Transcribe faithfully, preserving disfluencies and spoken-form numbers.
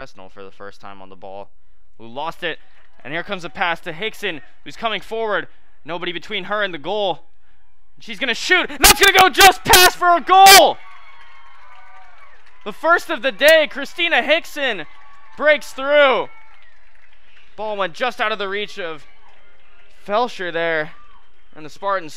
Pesnell for the first time on the ball, who lost it. And here comes a pass to Hickson, who's coming forward. Nobody between her and the goal. She's going to shoot. And that's going to go just past for a goal. The first of the day, Christina Hickson breaks through. Ball went just out of the reach of Felsher there. And the Spartans